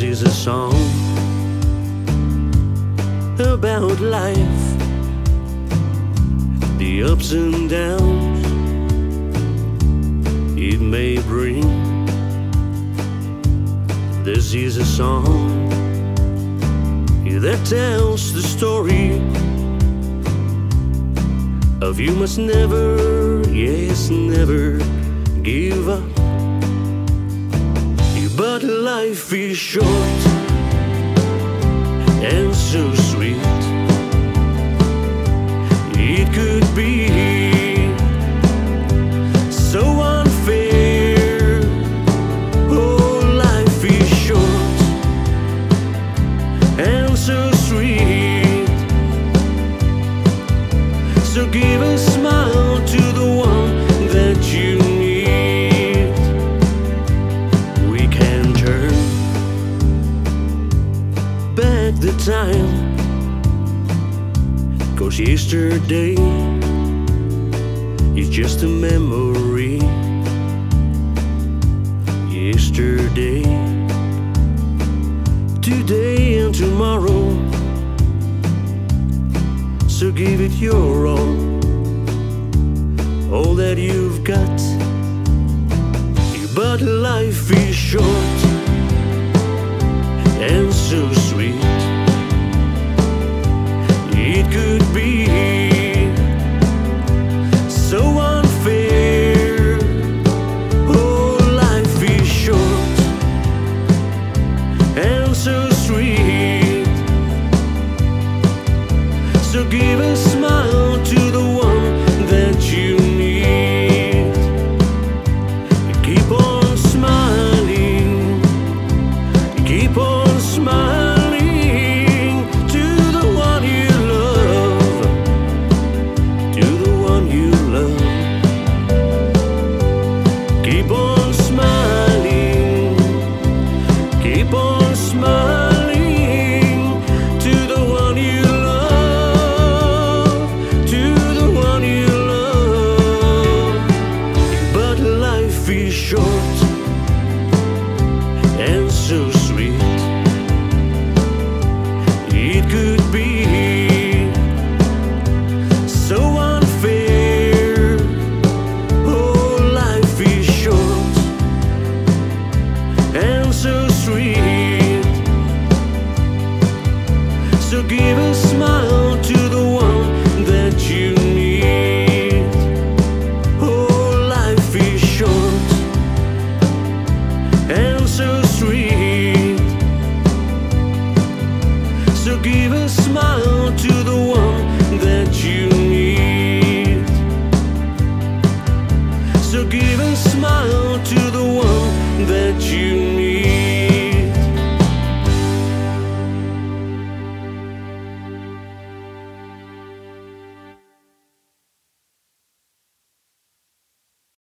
is a song about life, the ups and downs it may bring. This is a song that tells the story of you must never, yes, never give up. But life is short and so sweet. It could be so unfair. Oh, life is short and so sweet. So give a smile to the one that you need. We can turn back the time, 'cause yesterday is just a memory. Yesterday, today and tomorrow. So give it your all that you've got. But life is short and so sweet. It could be so unfair. Oh, life is short and so sweet. So give a smile to the one that you need. Keep on smiling, keep on smiling to the one you love, to the one you love. Keep on smiling, keep on smiling to the one you love, to the one you love. But life is short and so sweet. It could be so unfair. Oh, life is short and so sweet. So give a smile to the one that you need. Oh, life is short and so sweet. So give a smile to the one that you need. So give